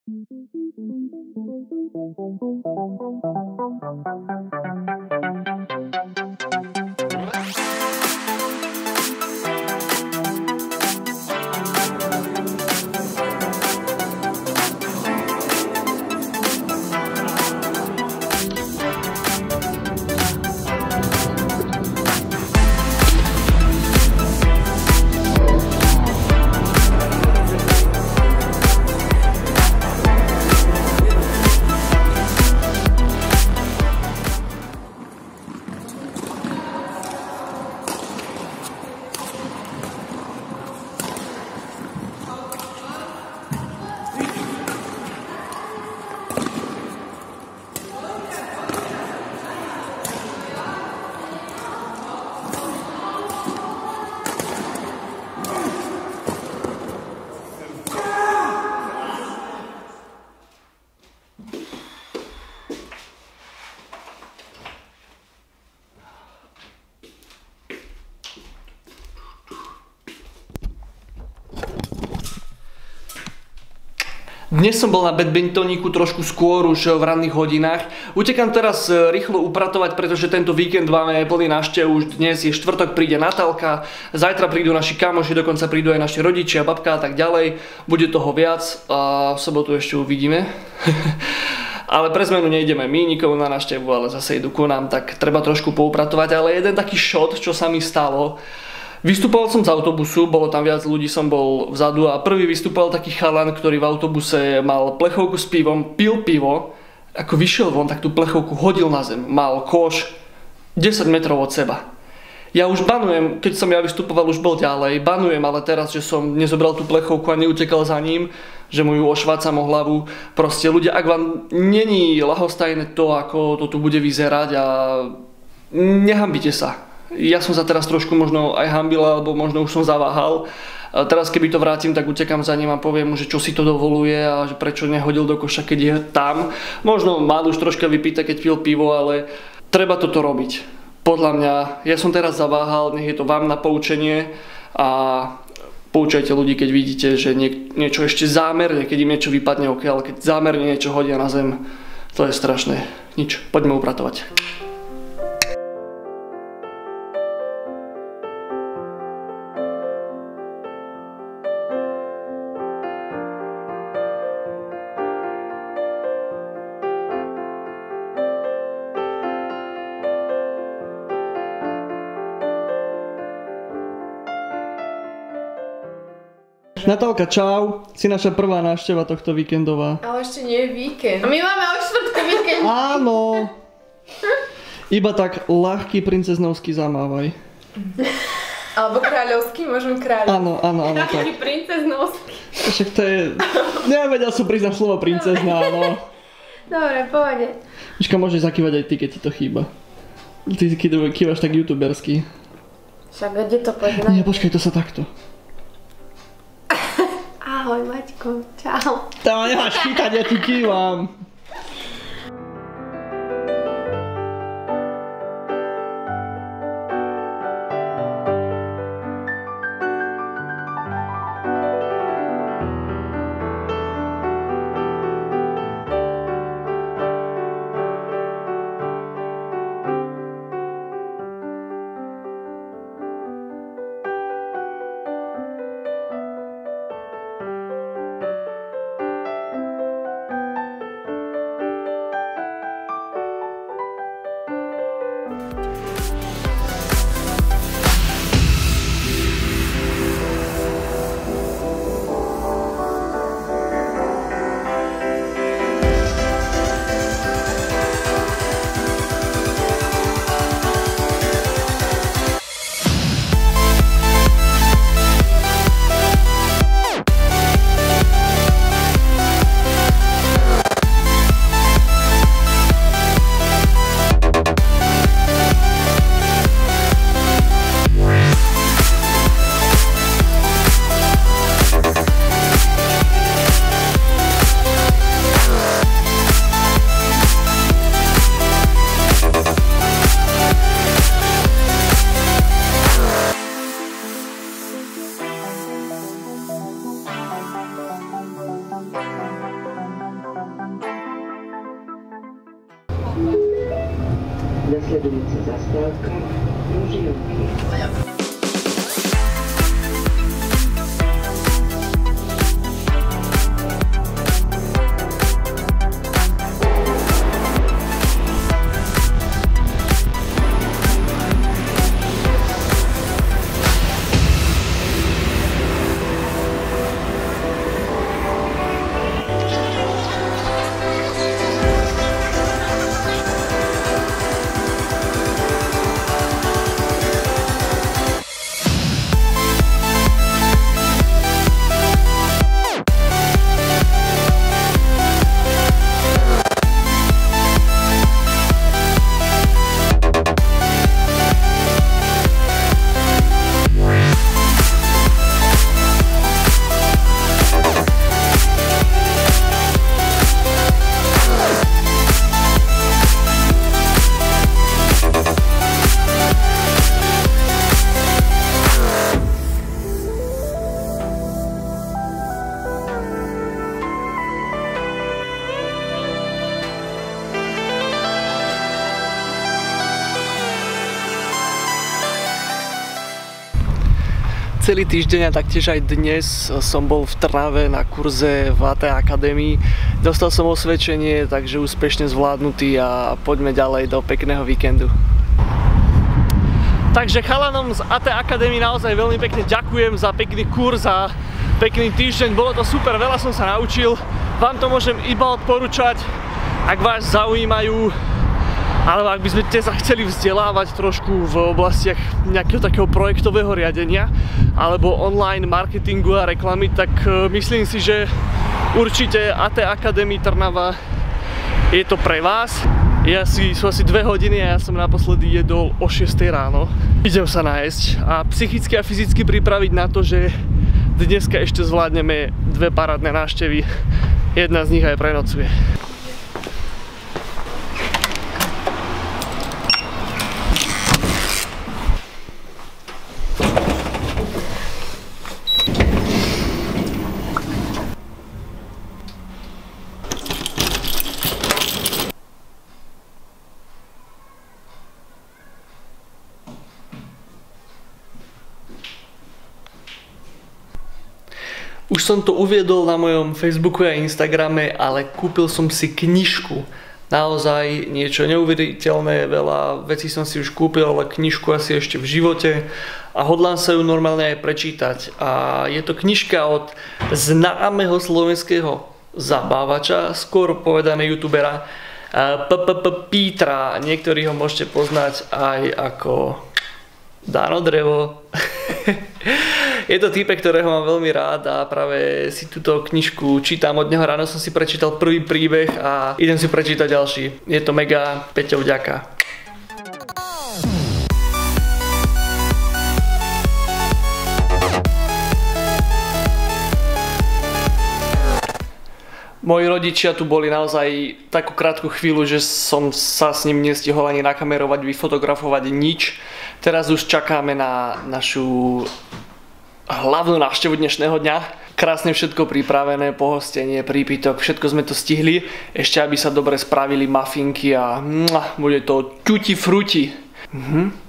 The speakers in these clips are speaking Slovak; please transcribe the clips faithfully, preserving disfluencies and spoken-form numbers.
Dnes som bol na badmintoníku trošku skôr, už v ranných hodinách. Utekám teraz rýchlo upratovať, pretože tento víkend máme plný návštev. Už dnes je štvrtok, príde Natálka, zajtra prídu naši kamoši, dokonca prídu aj naši rodičia, babka a tak ďalej. Bude toho viac a v sobotu ešte uvidíme. Ale pre zmenu nejdeme my nikomu na návštevu, ale zase idú ku nám, tak treba trošku poupratovať. Ale jeden taký shot, čo sa mi stalo. Vystupoval som z autobusu, bolo tam viac ľudí, som bol vzadu a prvý vystupoval taký chalan, ktorý v autobuse mal plechovku s pivom, pil pivo, ako vyšiel von, tak tú plechovku hodil na zem, mal koš desať metrov od seba. Ja už banujem, keď som ja vystupoval, už bol ďalej, banujem, ale teraz, že som nezobral tú plechovku a neutekal za ním, že mu ju ošvácam o hlavu. Proste ľudia, ak vám není ľahostajné to, ako to tu bude vyzerať a nehambite sa. Ja som sa teraz trošku možno aj hambil, alebo možno už som zaváhal. A teraz keby to vrátim, tak utekám za ním a poviem mu, že čo si to dovoluje a že prečo nehodil do koša, keď je tam. Možno mal už troška vypité, keď pil pivo, ale treba toto robiť. Podľa mňa, ja som teraz zaváhal, nech je to vám na poučenie a poučajte ľudí, keď vidíte, že nie, niečo ešte zámerne, keď im niečo vypadne, ok, ale keď zámerne niečo hodia na zem, to je strašné. Nič, poďme upratovať. Natálka, čau. Si naša prvá návšteva tohto víkendová. Ale ešte nie je víkend. A my máme od štvrtku víkend. Áno. Iba tak ľahký princeznovský zamávaj. Alebo kráľovský, môžem kráľovský. Áno, áno, áno. Taký princeznovský. Však to je... Nevedel som priznať slovo princezná, no. Dobre, pôjde. Miška, môžeš zakývať aj ty, keď ti to chýba. Ty kývaš tak youtubersky. Však kde to pôjde? Nie, počkaj, to sa takto. Ahoj, Maťko, čau. To nemáš chytať, ja ti kývam. Nasledujúca zastávka Ružijovky. Celý týždeň a taktiež aj dnes som bol v Trnave na kurze v á té Akadémii. Dostal som osvedčenie, takže úspešne zvládnutý a poďme ďalej do pekného víkendu. Takže chalanom z á té Akadémii naozaj veľmi pekne ďakujem za pekný kurz a pekný týždeň. Bolo to super, veľa som sa naučil. Vám to môžem iba odporúčať, ak vás zaujímajú, alebo ak by sme sa chceli vzdelávať trošku v oblastiach nejakého takého projektového riadenia alebo online marketingu a reklamy, tak myslím si, že určite á té Akadémii Trnava je to pre vás. Ja si, sú asi dve hodiny a ja som naposledy jedol o šiestej ráno. Idem sa nájsť a psychicky a fyzicky pripraviť na to, že dneska ešte zvládneme dve parádne návštevy. Jedna z nich aj prenocuje. Už som to uviedol na mojom Facebooku a Instagrame, ale kúpil som si knižku. Naozaj niečo neuveriteľné, veľa vecí som si už kúpil, ale knižku asi ešte v živote a hodlám sa ju normálne aj prečítať. A je to knižka od známeho slovenského zabávača, skôr povedané youtubera Pítra. Niektorí ho môžete poznať aj ako Dano Drevo. Je to týpek, ktorého mám veľmi rád a práve si túto knižku čítam. Od neho ráno som si prečítal prvý príbeh a idem si prečítať ďalší. Je to mega, Peťo, vďaka. Moji rodičia tu boli naozaj takú krátku chvíľu, že som sa s ním nestihol ani nakamerovať, vyfotografovať nič. Teraz už čakáme na našu hlavnú návštevu dnešného dňa. Krásne všetko pripravené, pohostenie, prípitok, všetko sme to stihli. Ešte aby sa dobre spravili mafinky a mua, bude to tutti frutti. Mhm.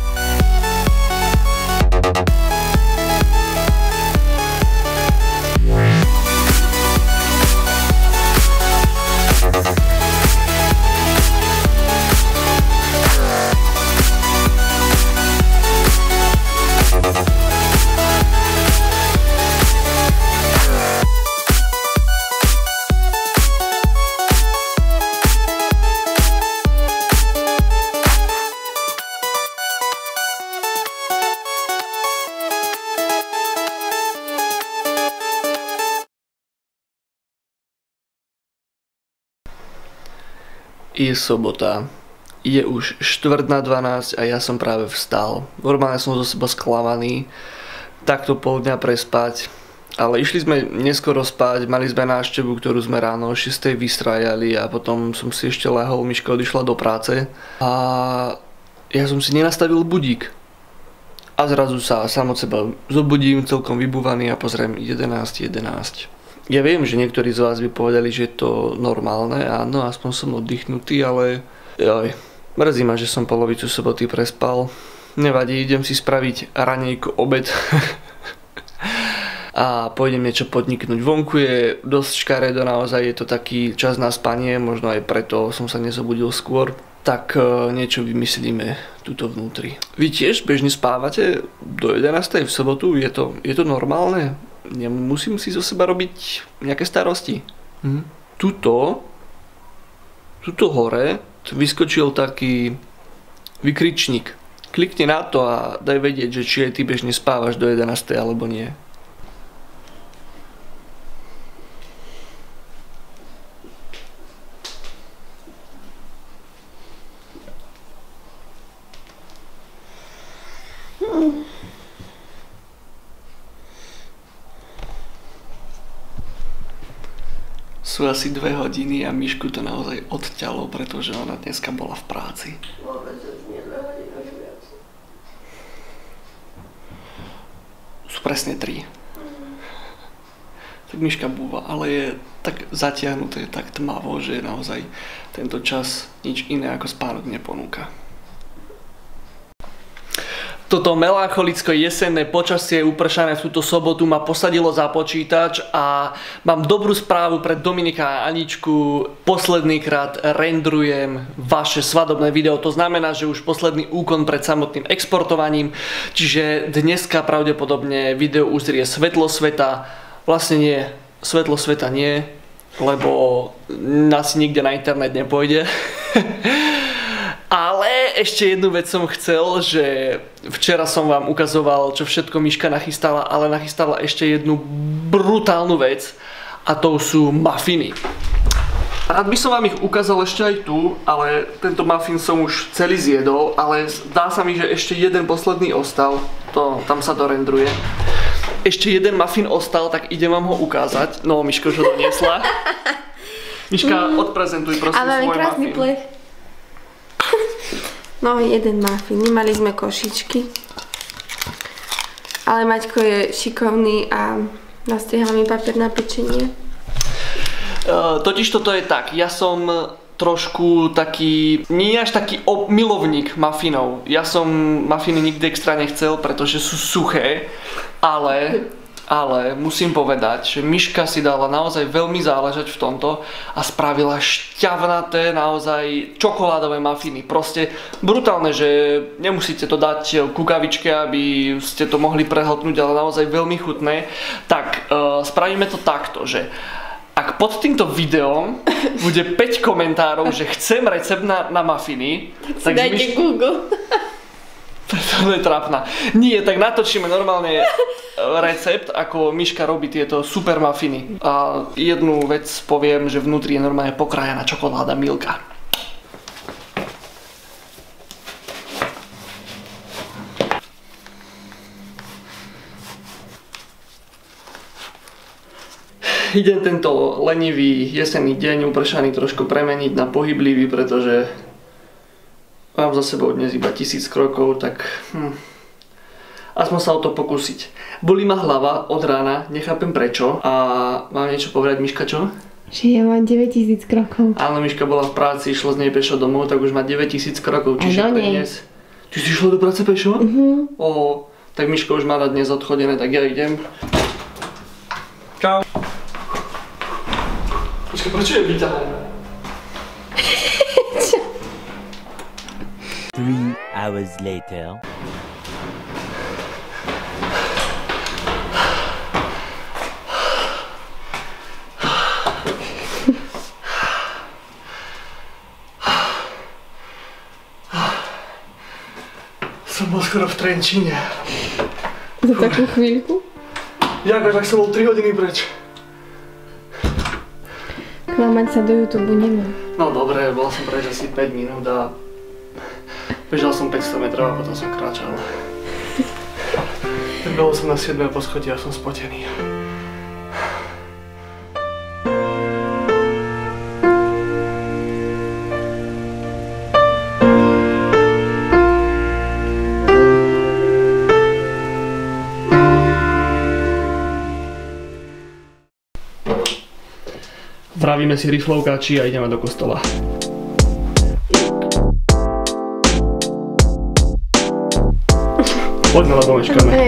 Je sobota, je už štvrť na dvanásť a ja som práve vstal. Normálne som zo seba sklamaný, takto pol dňa prespať, ale išli sme neskoro spať, mali sme návštevu, ktorú sme ráno o šiestej vystrájali a potom som si ešte lahol, Miška odišla do práce a ja som si nenastavil budík. A zrazu sa sám od seba zobudím, celkom vybúvaný a pozriem jedenásť jedenásť. Ja viem, že niektorí z vás by povedali, že je to normálne, áno, aspoň som oddychnutý, ale joj, Mrzí ma, že som polovicu soboty prespal. Nevadí, idem si spraviť raňajko obed. A pôjdem niečo podniknúť. Vonku je dosť škaredo, naozaj je to taký čas na spanie, možno aj preto som sa nezobudil skôr. Tak niečo vymyslíme tuto vnútri. Vy tiež bežne spávate do jedenástej v sobotu? Je to, je to normálne? Nemusím si zo seba robiť nejaké starosti? Hm. Tuto, tuto hore vyskočil taký vykričník. Klikni na to a daj vedieť, že či aj ty bežne spávaš do jedenástej alebo nie. Sú asi dve hodiny a Mišku to naozaj odťalo, pretože ona dneska bola v práci. Vôbec už nie, dve hodiny už viac. Sú presne tri. Mm. Tak Miška búva, ale je tak zatiahnuté, tak tmavo, že naozaj tento čas nič iné ako spánok neponúka. Toto melancholicko jesenné počasie upršané v túto sobotu ma posadilo za počítač a mám dobrú správu pre Dominika a Aničku. Posledný krát rendrujem vaše svadobné video. To znamená, že už posledný úkon pred samotným exportovaním. Čiže dneska pravdepodobne video uzrie svetlo sveta. Vlastne nie, svetlo sveta nie, lebo asi nikde na internet nepôjde. Ale ešte jednu vec som chcel, že včera som vám ukazoval, čo všetko Miška nachystala, ale nachystala ešte jednu brutálnu vec a to sú mafiny. Rád by som vám ich ukázal ešte aj tu, ale tento muffin som už celý zjedol, ale dá sa mi, že ešte jeden posledný ostal, to, tam sa to rendruje. Ešte jeden muffin ostal, tak idem vám ho ukázať. No, Miška už ho doniesla. Miška, odprezentuj prosím svoj muffin. Ale máme krásny plech. No, jeden muffin. Nemali sme košičky. Ale Maťko je šikovný a nastrihal mi papier na pečenie. Uh, totiž toto je tak. Ja som trošku taký, nie až taký milovník muffinov. Ja som muffiny nikdy extra nechcel, pretože sú suché, ale... Ale musím povedať, že Miška si dala naozaj veľmi záležať v tomto a spravila šťavnaté, naozaj čokoládové mafiny. Proste brutálne, že nemusíte to dať kukavičke, aby ste to mohli prehltnúť, ale naozaj veľmi chutné. Tak uh, spravíme to takto, že ak pod týmto videom bude päť komentárov, že chcem recept na, na mafiny, tak si dajte Miš... Google. To je trápna. Nie, tak natočíme normálne recept, ako Miška robí tieto super mafiny. A jednu vec poviem, že vnútri je normálne pokrájaná čokoláda Milka. Idem tento lenivý jesenný deň upršaný trošku premeniť na pohyblivý, pretože mám za sebou dnes iba tisíc krokov, tak hm, aspoň sa o to pokúsiť. Bolí ma hlava od rána, nechápem prečo. A mám niečo povedať, Miška, čo? Že ja mám deväťtisíc krokov. Áno, Miška bola v práci, išla z nej pešo domov, tak už má deväťtisíc krokov. Čiže pre dnes... Ty si išla do práce pešo? Mhm. O, tak Miška už má na dnes odchodené, tak ja idem. Čau. Miška, prečo je vyťahaná? Three hours later. Som bol skoro v Trenčíne. Za takú chvíľku? Jak, tak som bol tri hodiny preč. Klamať sa do YouTube nemá. No dobre, bol som preč asi päť minút a bežal som päťsto metrov a potom som kráčal. Bol som na siedmej poschodí a som spotený. Vravíme si riflovkáči a ideme do kostola. Poďme, lebo meškáme. Hej.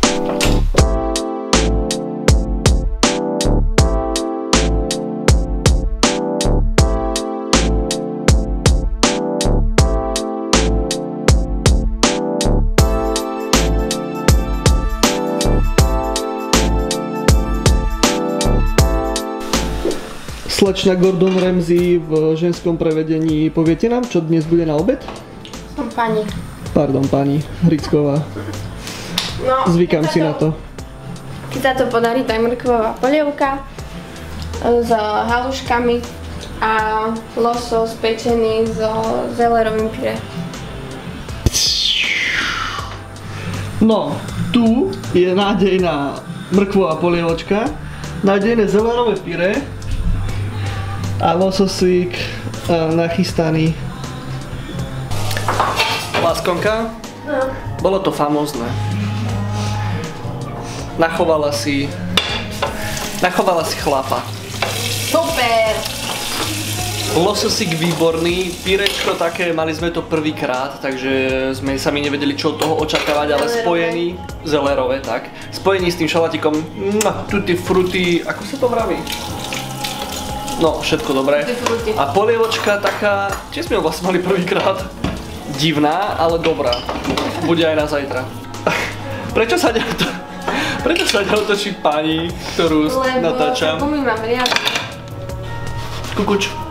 Slečna Gordon Ramsay v ženskom prevedení, poviete nám, čo dnes bude na obed? Som pani. Pardon, pani Hricková. No, Zvykám si na to. Keď sa to podarí, tak mrkvová polievka s haluškami a losos pečený so zelerovým pyré. No, tu je nádejná mrkvová polievočka, nádejné zelerové pyré a lososík nachystaný. Láskonka, No. bolo to famózne. Nachovala si... Nachovala si chlapa. Super! Lososík výborný, pyrečko také, mali sme to prvýkrát, takže sme sami nevedeli, čo od toho očakávať, ale Zelerové. spojený, zelerové, tak, spojený s tým šalatikom, tutti frutti, ako sa to vraví? No, všetko dobré. Tutti frutti. A polievočka taká, tiež sme ho vlastne mali prvýkrát, divná, ale dobrá. Bude aj na zajtra. Prečo sa neoto... Prečo sa neotočí pani, ktorú Lebo natáčam? takú my mám riadku. Kukuč.